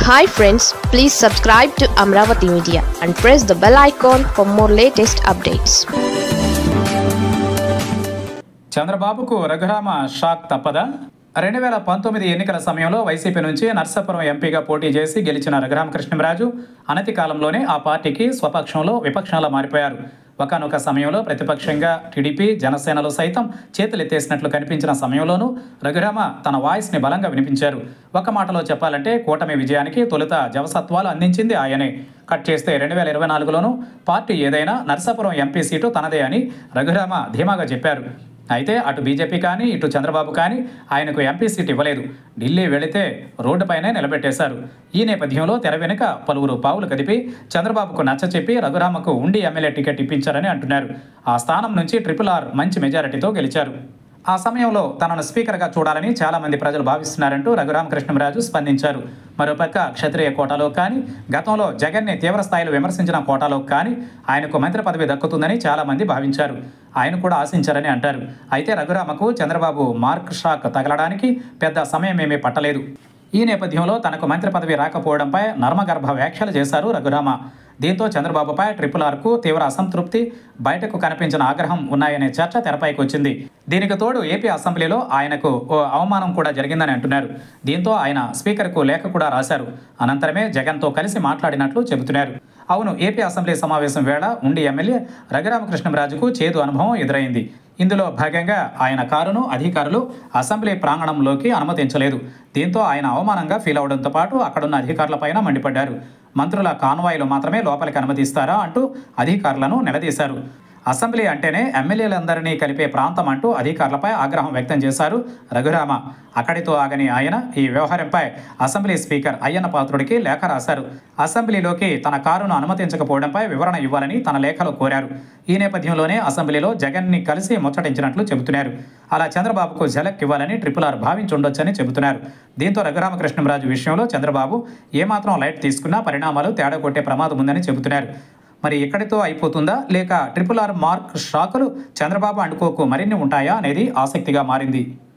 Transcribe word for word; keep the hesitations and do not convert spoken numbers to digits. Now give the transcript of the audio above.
Hi friends, please subscribe to Amravati Media and press the bell icon for more latest updates. చంద్రబాబుకు Raghurama shock తప్పదా? రెండు వేల పంతొమ్మిది ఎన్నికల సమయంలో వైసీపీ నుంచి నర్సాపురం ఎంపీగా పోటీ చేసి గెలిచిన రఘురామకృష్ణంరాజు అనతి కాలంలోనే ఆ పార్టీకి స్వపక్షంలో విపక్షంలా మారిపోయారు. ఒకానొక సమయంలో ప్రతిపక్షంగా టీడీపీ జనసేనలు సైతం చేతులెత్తేసినట్లు కనిపించిన సమయంలోనూ రఘురామ తన వాయిస్ని బలంగా వినిపించారు. ఒక మాటలో చెప్పాలంటే కూటమి విజయానికి తొలుత జవసత్వాలు అందించింది ఆయనే. కట్ చేస్తే రెండు వేల ఇరవై నాలుగులోనూ పార్టీ ఏదైనా నర్సాపురం ఎంపీ సీటు తనదే అని రఘురామ ధీమాగా చెప్పారు. అయితే అటు బీజేపీ కానీ ఇటు చంద్రబాబు కానీ ఆయనకు ఎంపీ సీట్ ఇవ్వలేదు. ఢిల్లీ వెళితే రోడ్డుపైనే నిలబెట్టేశారు. ఈ నేపథ్యంలో తెర వెనుక పలువురు పావులు కదిపి చంద్రబాబుకు నచ్చచెప్పి రఘురామకు ఉండి ఎమ్మెల్యే టికెట్ ఇప్పించారని అంటున్నారు. ఆ స్థానం నుంచి ట్రిపుల్ ఆర్ మంచి మెజారిటీతో గెలిచారు. ఆ సమయంలో తనను స్పీకర్గా చూడాలని చాలామంది ప్రజలు భావిస్తున్నారంటూ రఘురామకృష్ణంరాజు స్పందించారు. మరోపక్క క్షత్రియ కోటాలో కానీ గతంలో జగన్ని తీవ్ర స్థాయిలో విమర్శించిన కోటాలో కానీ ఆయనకు మంత్రి పదవి దక్కుతుందని చాలామంది భావించారు. ఆయన కూడా ఆశించారని అంటారు. అయితే రఘురామకు చంద్రబాబు మార్క్ షాక్ తగలడానికి పెద్ద సమయమేమీ పట్టలేదు. ఈ నేపథ్యంలో తనకు మంత్రి పదవి రాకపోవడంపై నర్మగర్భ వ్యాఖ్యలు చేశారు రఘురామ. దీంతో చంద్రబాబుపై ట్రిపుల్ ఆర్కు తీవ్ర అసంతృప్తి, బయటకు కనిపించిన ఆగ్రహం ఉన్నాయనే చర్చ తెరపైకి వచ్చింది. దీనికి తోడు ఏపీ అసెంబ్లీలో ఆయనకు ఓ అవమానం కూడా జరిగిందని అంటున్నారు. దీంతో ఆయన స్పీకర్కు లేఖ కూడా రాశారు. అనంతరమే జగన్తో కలిసి మాట్లాడినట్లు చెబుతున్నారు. అవును, ఏపీ అసెంబ్లీ సమావేశం వేళ ఉండి ఎమ్మెల్యే రఘురామకృష్ణంరాజుకు చేదు అనుభవం ఎదురైంది. ఇందులో భాగంగా ఆయన కారును అధికారులు అసెంబ్లీ ప్రాంగణంలోకి అనుమతించలేదు. దీంతో ఆయన అవమానంగా ఫీల్ అవడంతో పాటు అక్కడున్న అధికారులపైన మండిపడ్డారు. మంత్రుల కాన్వాయ్లు మాత్రమే లోపలికి అనుమతిస్తారా అంటూ అధికారులను నిలదీశారు. అసెంబ్లీ అంటేనే ఎమ్మెల్యేలందరినీ కలిపే ప్రాంతం అంటూ అధికారులపై ఆగ్రహం వ్యక్తం చేశారు రఘురామ. అక్కడితో ఆగని ఆయన ఈ వ్యవహారంపై అసెంబ్లీ స్పీకర్ అయ్యన్న పాత్రుడికి లేఖ రాశారు. అసెంబ్లీలోకి తన కారును అనుమతించకపోవడంపై వివరణ ఇవ్వాలని తన లేఖలో కోరారు. ఈ నేపథ్యంలోనే అసెంబ్లీలో జగన్ని కలిసి ముచ్చటించినట్లు చెబుతున్నారు. అలా చంద్రబాబుకు ఝలక్ ఇవ్వాలని ట్రిపుల్ ఆర్ భావించుండొచ్చని చెబుతున్నారు. దీంతో రఘురామకృష్ణంరాజు విషయంలో చంద్రబాబు ఏమాత్రం లైట్ తీసుకున్నా పరిణామాలు తేడా కొట్టే ప్రమాదం ఉందని చెబుతున్నారు. మరి ఇక్కడితో అయిపోతుందా, లేక ట్రిపుల్ ఆర్ మార్క్ షాకులు చంద్రబాబు అండుకోకు మరిన్ని ఉంటాయా అనేది ఆసక్తిగా మారింది.